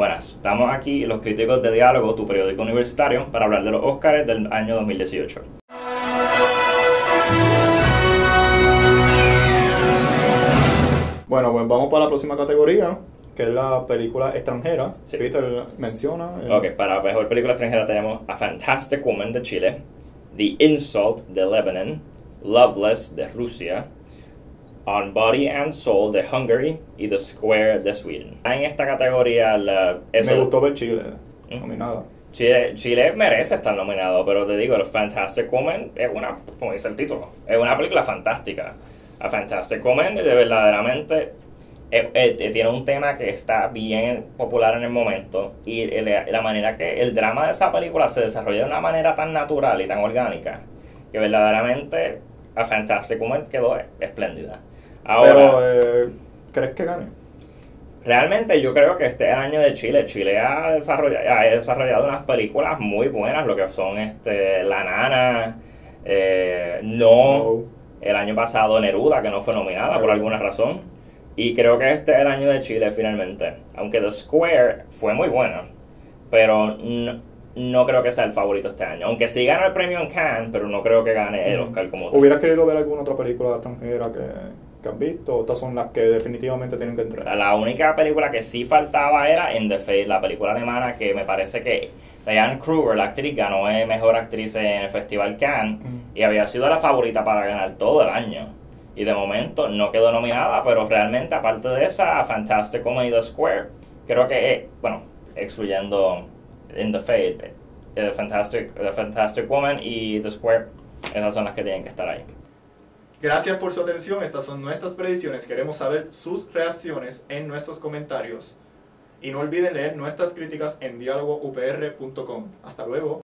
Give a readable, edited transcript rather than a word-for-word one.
Buenas, estamos aquí los críticos de Diálogo, tu periódico universitario, para hablar de los Óscares del año 2018. Bueno, pues vamos para la próxima categoría, que es la película extranjera. Sí. Peter menciona. Ok, para mejor película extranjera tenemos A Fantastic Woman de Chile, The Insult de Lebanon, Loveless de Rusia, On Body and Soul de Hungary y The Square de Sweden. En esta categoría Me gustó ver Chile nominada. Chile merece estar nominado, pero te digo, Fantastic Woman es una, como dice el título, es una película fantástica. A Fantastic Woman verdaderamente tiene un tema que está bien popular en el momento, y la manera que el drama de esa película se desarrolla de una manera tan natural y tan orgánica que verdaderamente A Fantastic Woman quedó espléndida. Ahora, Pero, ¿crees que gane? realmente yo creo que este año de Chile. Chile ha desarrollado unas películas muy buenas, lo que son La Nana, No, el año pasado Neruda, que no fue nominada por alguna razón. Y creo que este es el año de Chile finalmente. Aunque The Square fue muy buena, pero no creo que sea el favorito este año. Aunque sí ganó el premio en Cannes, pero no creo que gane el Oscar como tal. ¿Hubieras querido ver alguna otra película extranjera que has visto? Estas son las que definitivamente tienen que entrar. La única película que sí faltaba era In the Fate, la película alemana, que me parece que Diane Kruger, la actriz, ganó mejor actriz en el Festival Cannes y había sido la favorita para ganar todo el año. Y de momento no quedó nominada, pero realmente, aparte de esa, Fantastic Woman y The Square, creo que, excluyendo In the Fate, The Fantastic Woman y The Square, esas son las que tienen que estar ahí. Gracias por su atención. Estas son nuestras predicciones. Queremos saber sus reacciones en nuestros comentarios. Y no olviden leer nuestras críticas en dialogoupr.com. Hasta luego.